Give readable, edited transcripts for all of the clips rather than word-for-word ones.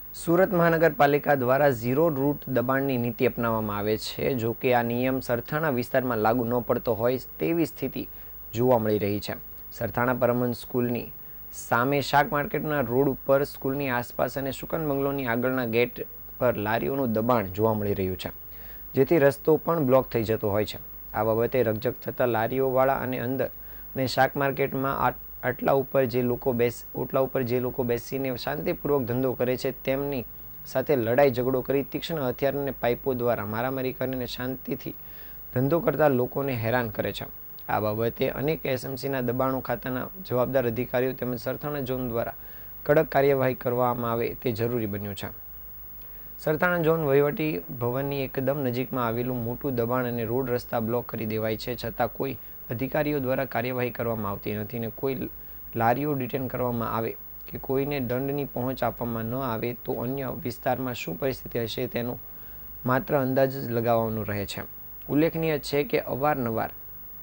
સુરત મહાનગરપાલિકા દ્વારા zero route દબાણની નીતિ અપનાવવામાં આવે છે. જો કે આ નિયમ સરથાણા વિસ્તારમાં લાગુ ન પડતો હોય તેવી સ્થિતિ જોવા મળી રહી છે. સરથાણા પરમહંસ સ્કૂલની સામે શાક માર્કેટના રોડ ઉપર, સ્કૂલની આસપાસ અને સુકન બંગલોની આગળના ગેટ પર લારીઓનું દબાણ જોવા મળી રહ્યું છે, જેથી રસ્તો પણ બ્લોક થઈ જતો હોય છે. આ બાબતે રકઝક થતાં લારીઓવાળા અને અંદર અને શાક માર્કેટમાં ઓટલા ઉપર જે લોકો બેસીને શાંતિપૂર્વક ધંધો કરે છે તેમની સાથે લડાઈ ઝઘડો કરી તીક્ષ્ણ હથિયાર અને પાઇપો દ્વારા મારામારી કરીને શાંતિથી ધંધો કરતા લોકોને હેરાન કરે છે. આ બાબતે અનેક એસએમસીના દબાણો ખાતાના જવાબદાર અધિકારીઓ તેમજ સરથાણા ઝોન દ્વારા કડક કાર્યવાહી કરવામાં આવે તે જરૂરી બન્યું છે. સરથાણા ઝોન વહીવટી ભવનની એકદમ નજીકમાં આવેલું મોટું દબાણ અને રોડ રસ્તા બ્લોક કરી દેવાય છે, છતાં કોઈ અધિકારીઓ દ્વારા કાર્યવાહી કરવામાં આવતી નથી અને કોઈ લારીઓ ડિટેન કરવામાં આવે કે કોઈને દંડની પહોંચ આપવામાં ન આવે તો અન્ય વિસ્તારમાં શું પરિસ્થિતિ હશે તેનો માત્ર અંદાજ જ લગાવવાનું રહે છે. ઉલ્લેખનીય છે કે અવારનવાર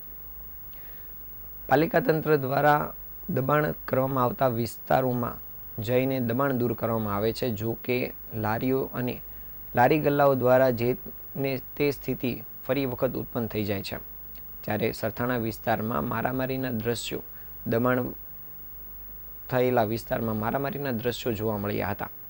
પાલિકા તંત્ર દ્વારા દબાણ કરવામાં આવતા વિસ્તારોમાં જઈને દબાણ દૂર કરવામાં આવે છે. જો કે લારીઓ અને લારી ગલ્લાઓ દ્વારા તે સ્થિતિ ફરી વખત ઉત્પન્ન થઈ જાય છે. ત્યારે સરથાણા વિસ્તારમાં મારામારીના દ્રશ્યો દબાણ થયેલા વિસ્તારમાં મારામારીના દ્રશ્યો જોવા મળ્યા હતા.